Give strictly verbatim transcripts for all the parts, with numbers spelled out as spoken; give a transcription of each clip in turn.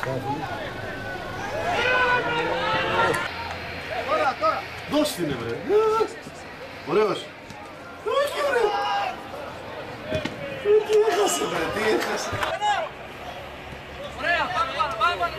Τώρα, τώρα! Δώσ' την, βρε! Ωραίος! Όχι, βρε! Τι έχασε, βρε, τι έχασε! Ωραία, πάμε πάνω, πάμε πάνω!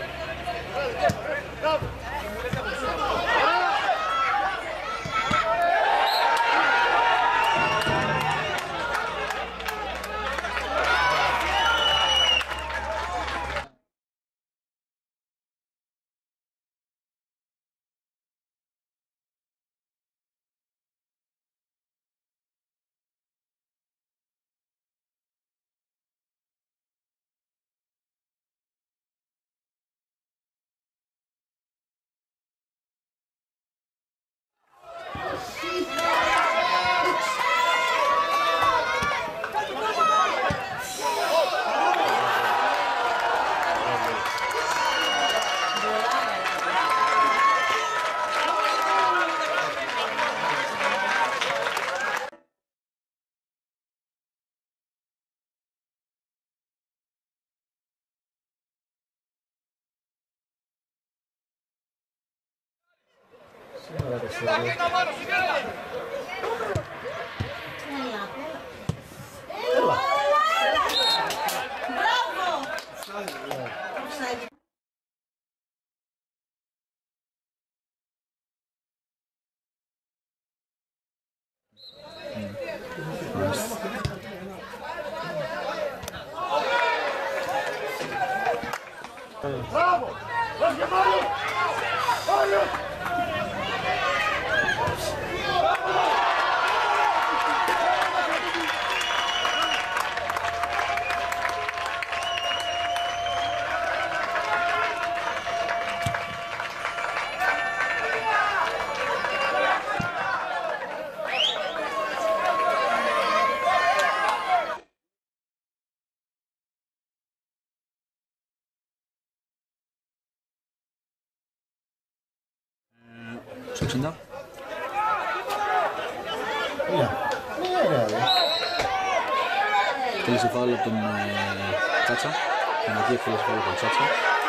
Μπράβο! Δώσ' και Μάριο! Μάριο! Στο εξήντα. Εκτέλεσε φάουλ από τον Τσάτσα. Εναντί εκτέλεσε φάουλ από τον Τσάτσα.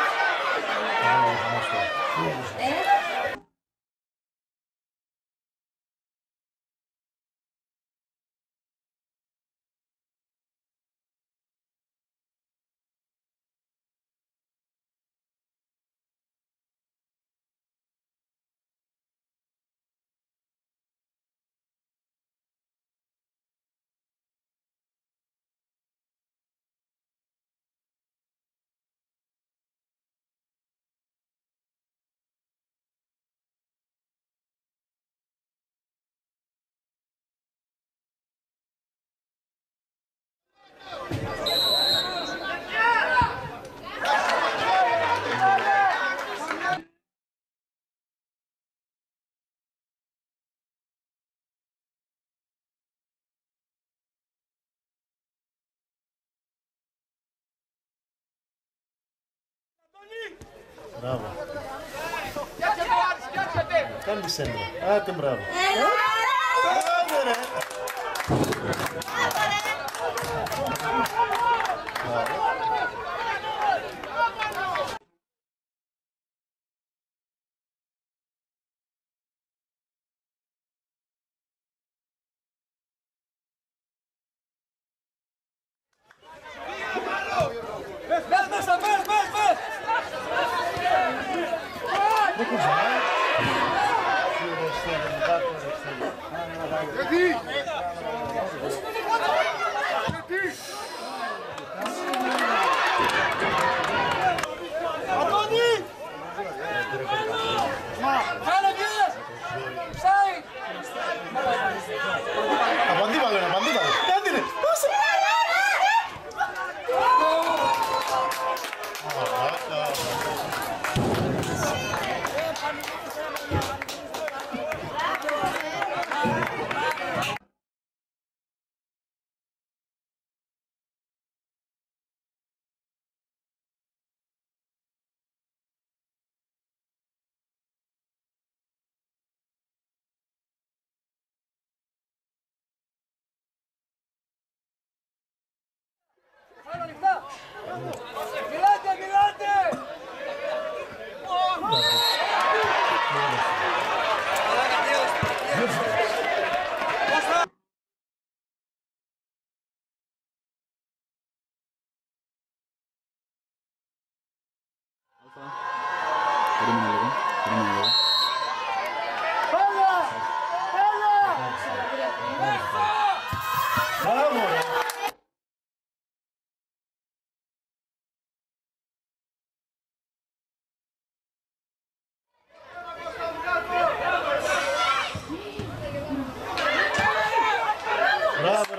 Μπράβο. Κάνει σέντρα. Άτε μπράβο. Άντε ρε. Πες μέσα, πες, πες, πες! Γιατί! Αντώνη! Κάνε κύριε! Ψάει! Απαντήβαλε, απαντήβαλε. Κάντε ρε, πάσε. Μιλάτε, μιλάτε!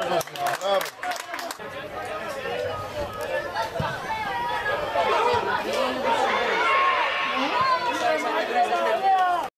Μπράβο.